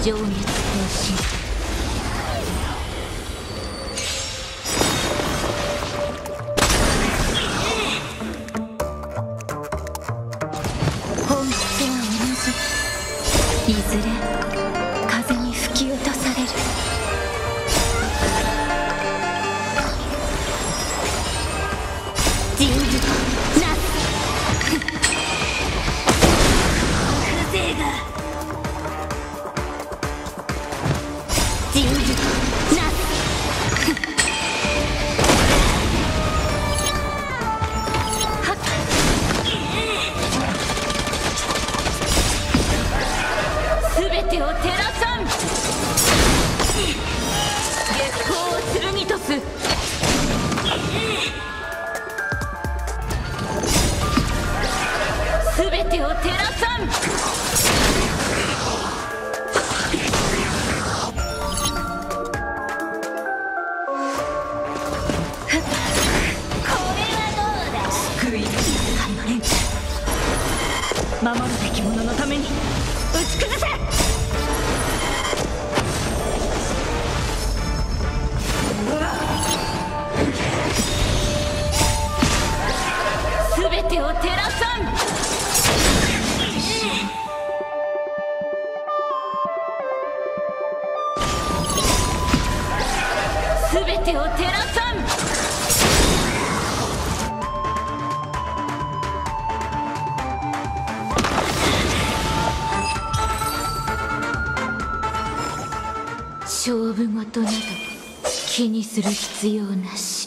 情熱行進。本質は同じ。いずれ風に吹き落とされる。人事なす風情が人事なすはっ全てを照らさん。月光を剣とす。全てを照らさん。救い神の連中、守るべき者のために打ち崩せ。全てを照らさん。全てを照らさん。勝負事など気にする必要なし。